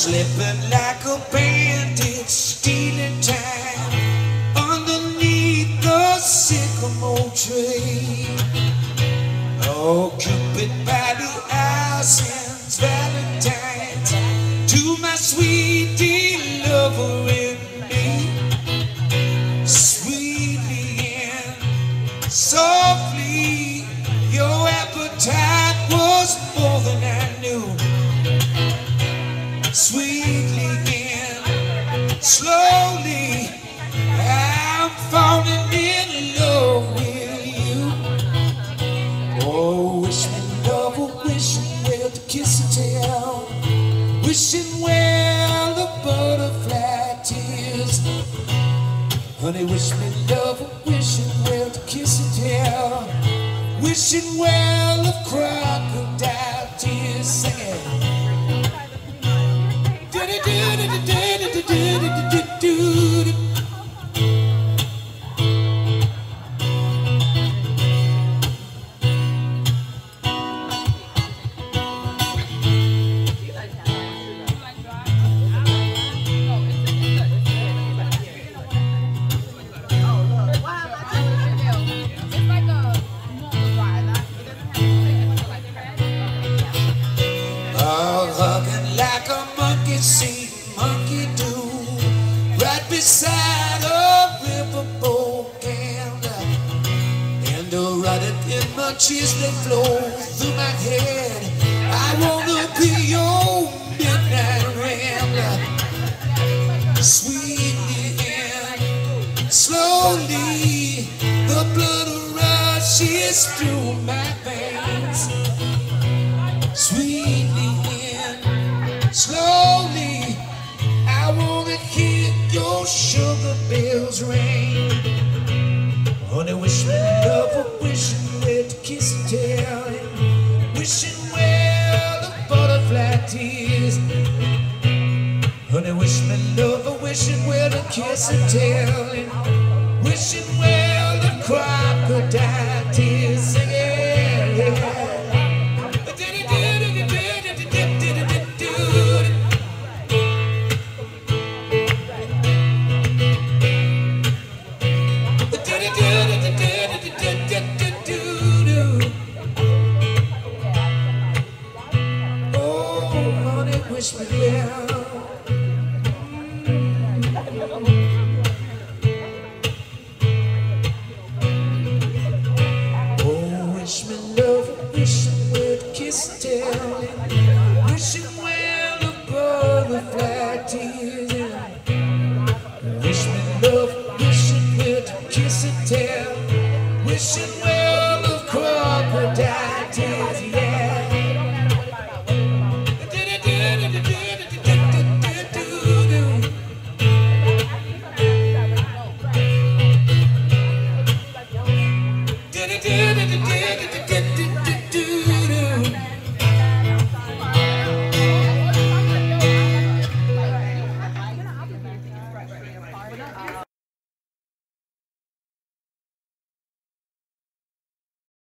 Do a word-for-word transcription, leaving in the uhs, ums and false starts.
slipping like a bandit, stealing time underneath the sycamore tree. Oh, Cupid by the thousands, Valentine's to my sweet dear lover in me. Sweetly and softly, your appetite was more than I knew. Sweetly and slowly, I'm falling in love with you. Oh, wish me love, oh, wishing well to kiss and tell, wishing well the butterfly tears. Honey, wish me love, oh, wishing well to kiss and tell, wishing well of crocodile tears. Singing. Hugging like a monkey see, monkey do, right beside a riverboat candle, and the rudder in my chest that flows through my head. I wanna be your midnight rambler. Sweetly and slowly, the blood rushes through my veins. Sweetly and slowly, I wanna hear your sugar bells ring. Honey, wish me love, oh, wishing well to kiss and tell, wishing well the butterfly tears. Honey, wish me love, oh, wishing well to kiss and tell, wishing well the crocodile tears. Sing it. Wish me well. Oh, wish me love, wishing well to kiss and tell, wishing well the butterfly tears. Wish me love, wishing well to kiss and tell, wishing well the crocodile tears. Yeah. Did it, did it, did it, did it, did it.